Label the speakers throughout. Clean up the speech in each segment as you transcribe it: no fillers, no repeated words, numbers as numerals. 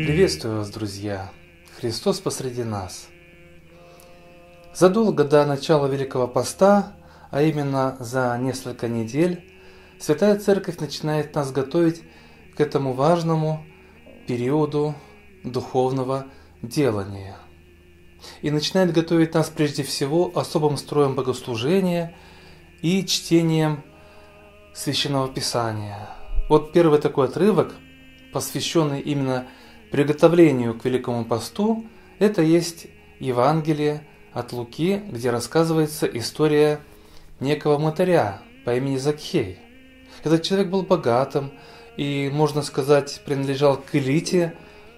Speaker 1: Приветствую вас, друзья! Христос посреди нас. Задолго до начала Великого Поста, а именно за несколько недель, Святая Церковь начинает нас готовить к этому важному периоду духовного делания. И начинает готовить нас прежде всего особым строем богослужения и чтением Священного Писания. Вот первый такой отрывок, посвященный именно приготовлению к Великому Посту, это есть Евангелие от Луки, где рассказывается история некого мытаря по имени Закхей. Этот человек был богатым и, можно сказать, принадлежал к элите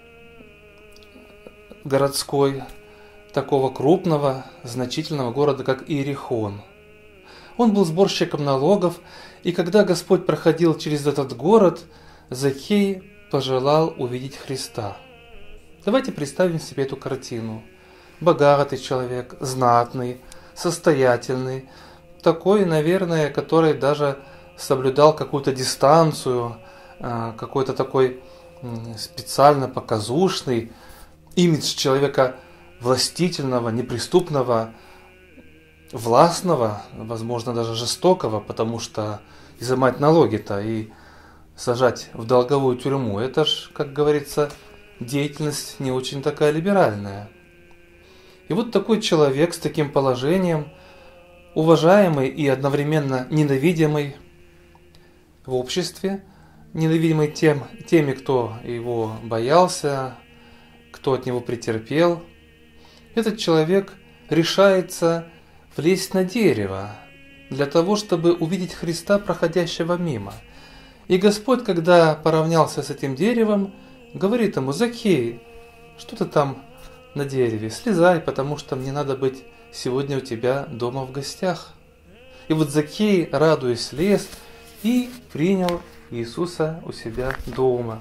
Speaker 1: городской, такого крупного, значительного города, как Иерихон. Он был сборщиком налогов, и когда Господь проходил через этот город, Закхей пожелал увидеть Христа. Давайте представим себе эту картину. Богатый человек, знатный, состоятельный, такой, наверное, который даже соблюдал какую-то дистанцию, какой-то такой специально показушный имидж человека властительного, неприступного, властного, возможно, даже жестокого, потому что изымать налоги-то и сажать в долговую тюрьму, это ж, как говорится, деятельность не очень такая либеральная. И вот такой человек с таким положением, уважаемый и одновременно ненавидимый в обществе, ненавидимый теми, кто его боялся, кто от него претерпел, этот человек решается влезть на дерево для того, чтобы увидеть Христа, проходящего мимо. И Господь, когда поравнялся с этим деревом, говорит ему: «Закхей, что ты там на дереве? Слезай, потому что мне надо быть сегодня у тебя дома в гостях». И вот Закхей, радуясь, слез и принял Иисуса у себя дома.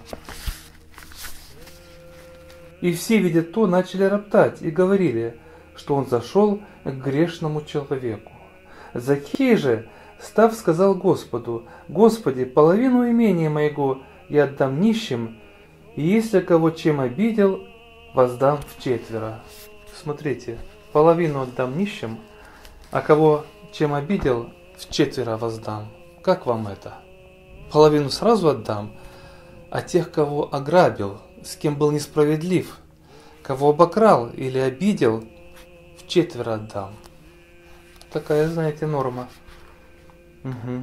Speaker 1: И все, видя то, начали роптать и говорили, что он зашел к грешному человеку. Закхей же, став, сказал Господу: «Господи, половину имения моего я отдам нищим, и если кого чем обидел, воздам вчетверо». Смотрите, половину отдам нищим, а кого чем обидел, вчетверо воздам. Как вам это? Половину сразу отдам, а тех, кого ограбил, с кем был несправедлив, кого обокрал или обидел, вчетверо отдам. Такая, знаете, норма. Угу.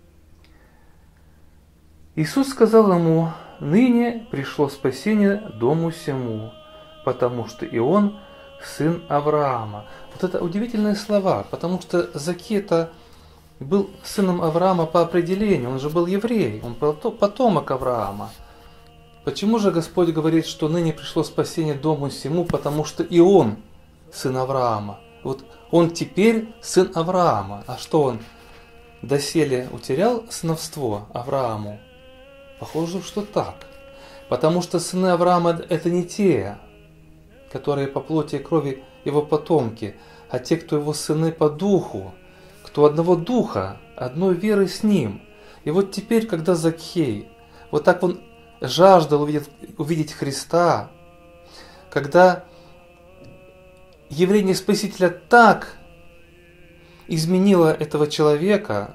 Speaker 1: Иисус сказал ему: «Ныне пришло спасение дому сему, потому что и он сын Авраама». Вот это удивительные слова, потому что Закхей-то был сыном Авраама по определению, он же был еврей, он был потомок Авраама. Почему же Господь говорит, что ныне пришло спасение дому сему, потому что и он сын Авраама? Вот он теперь сын Авраама. А что он доселе утерял сыновство Аврааму? Похоже, что так. Потому что сыны Авраама это не те, которые по плоти и крови его потомки, а те, кто его сыны по духу, кто одного духа, одной веры с ним. И вот теперь, когда Закхей, вот так он жаждал увидеть Христа, когда явление Спасителя так изменило этого человека,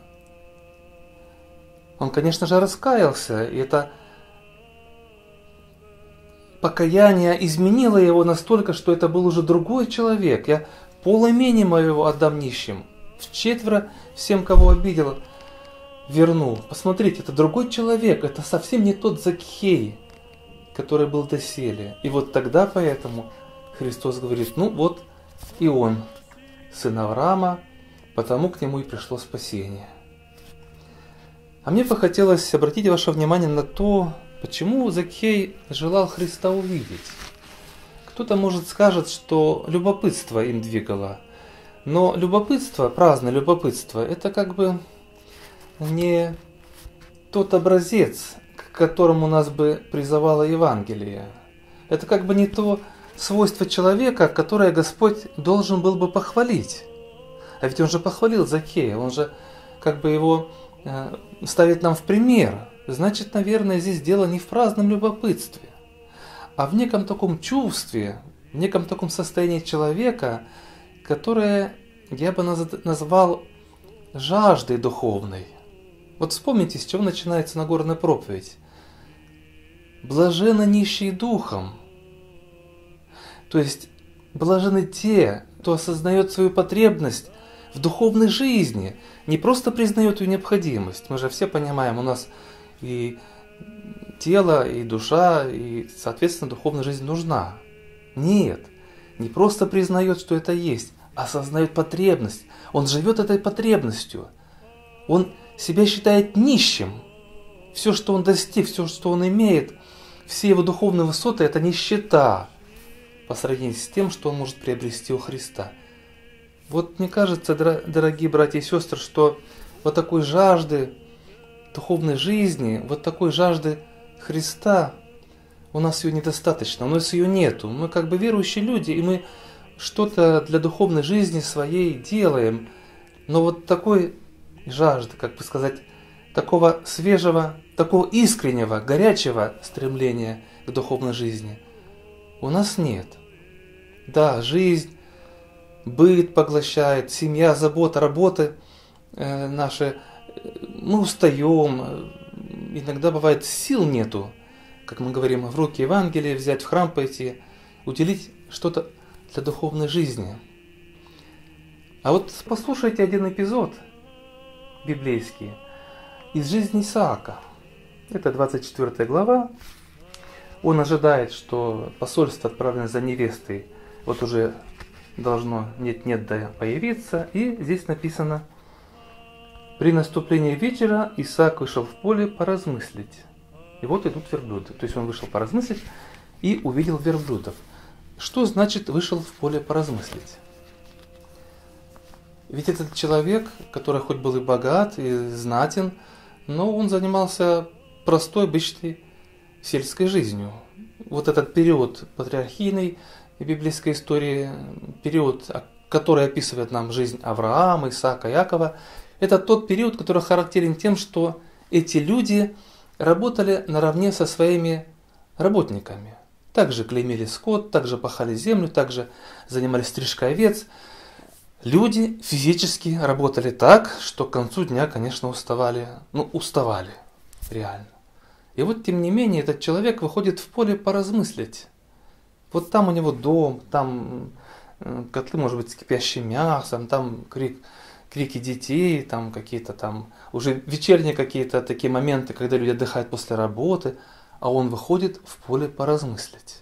Speaker 1: он, конечно же, раскаялся, и это покаяние изменило его настолько, что это был уже другой человек. Я полимени моего отдам нищим, вчетверо всем, кого обидел, верну. Посмотрите, это другой человек, это совсем не тот Закхей, который был доселе. И вот тогда поэтому Христос говорит: ну вот и он, сын Авраама, потому к нему и пришло спасение. А мне бы хотелось обратить ваше внимание на то, почему Закхей желал Христа увидеть. Кто-то, может, скажет, что любопытство им двигало. Но любопытство, праздное любопытство, это как бы не тот образец, к которому нас бы призывало Евангелие. Это как бы не то свойство человека, которое Господь должен был бы похвалить. А ведь он же похвалил Закхея, он же как бы его ставит нам в пример. Значит, наверное, здесь дело не в праздном любопытстве, а в неком таком чувстве, в неком таком состоянии человека, которое я бы назвал жаждой духовной. Вот вспомните, с чего начинается Нагорная проповедь. Блаженны нищие духом. То есть блаженны те, кто осознает свою потребность в духовной жизни, не просто признает ее необходимость. Мы же все понимаем, у нас и тело, и душа, и, соответственно, духовная жизнь нужна. Нет, не просто признает, что это есть, а осознает потребность. Он живет этой потребностью. Он себя считает нищим. Все, что он достиг, все, что он имеет, все его духовные высоты – это нищета по сравнению с тем, что он может приобрести у Христа. Вот мне кажется, дорогие братья и сестры, что вот такой жажды духовной жизни, вот такой жажды Христа, у нас ее недостаточно, у нас ее нету. Мы как бы верующие люди, и мы что-то для духовной жизни своей делаем, но вот такой жажды, как бы сказать, такого свежего, такого искреннего, горячего стремления к духовной жизни у нас нет. Да, жизнь, быт поглощает, семья, забота, работы наши, мы устаем, иногда бывает сил нету, как мы говорим, в руки Евангелие взять, в храм пойти, уделить что-то для духовной жизни. А вот послушайте один эпизод библейский из жизни Исаака. Это 24 глава. Он ожидает, что посольство, отправленное за невестой, вот уже должно нет-нет да появиться. И здесь написано: «При наступлении вечера Исаак вышел в поле поразмыслить». И вот идут верблюды. То есть он вышел поразмыслить и увидел верблюдов. Что значит вышел в поле поразмыслить? Ведь этот человек, который хоть был и богат, и знатен, но он занимался простой, обычной сельской жизнью. Вот этот период патриархийной библейской истории, период, который описывает нам жизнь Авраама, Исаака, Якова, это тот период, который характерен тем, что эти люди работали наравне со своими работниками. Также клеймили скот, также пахали землю, также занимались стрижкой овец. Люди физически работали так, что к концу дня, конечно, уставали. Уставали, реально. И вот, тем не менее, этот человек выходит в поле поразмыслить. Вот там у него дом, там котлы, может быть, с кипящим мясом, там крики детей, там какие-то там уже вечерние какие-то такие моменты, когда люди отдыхают после работы, а он выходит в поле поразмыслить.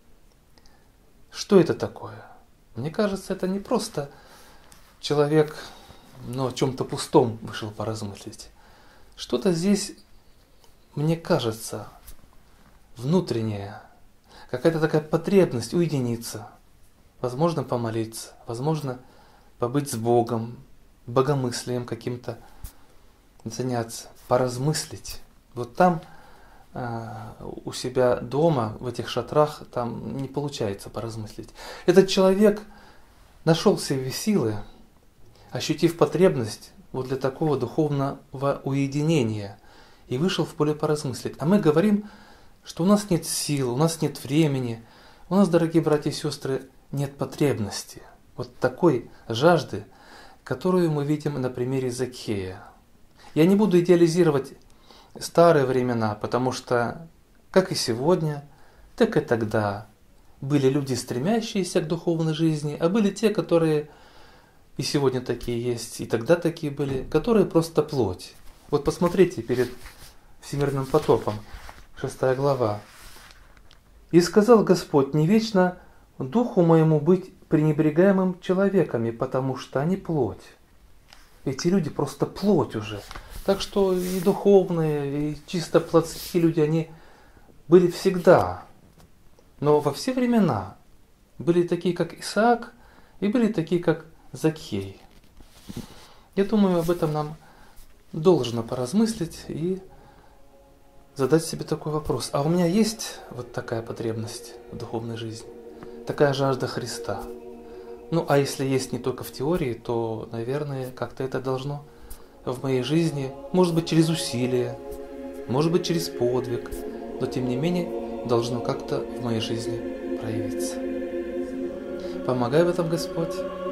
Speaker 1: Что это такое? Мне кажется, это не просто человек, о чем-то пустом вышел поразмыслить. Что-то здесь, мне кажется, внутреннее, какая-то такая потребность уединиться, возможно, помолиться, возможно, побыть с Богом, богомыслием каким-то заняться, поразмыслить. Вот там, у себя дома, в этих шатрах, там не получается поразмыслить. Этот человек нашел в себе силы, ощутив потребность вот для такого духовного уединения, и вышел в поле поразмыслить. А мы говорим, что у нас нет сил, у нас нет времени, у нас, дорогие братья и сестры, нет потребности. Вот такой жажды, которую мы видим на примере Закхея. Я не буду идеализировать старые времена, потому что, как и сегодня, так и тогда были люди, стремящиеся к духовной жизни, а были те, которые и сегодня такие есть, и тогда такие были, которые просто плоть. Вот посмотрите перед всемирным потопом, 6 глава. «И сказал Господь: не вечно духу моему быть пренебрегаемым человеками, потому что они плоть». Эти люди просто плоть уже. Так что и духовные, и чисто плотские люди, они были всегда. Но во все времена были такие, как Исаак, и были такие, как Закхей. Я думаю, об этом нам должно поразмыслить и задать себе такой вопрос. А у меня есть вот такая потребность в духовной жизни? Такая жажда Христа? А если есть не только в теории, то, наверное, как-то это должно в моей жизни, может быть, через усилие, может быть, через подвиг, но, тем не менее, должно как-то в моей жизни проявиться. Помогай в этом, Господь.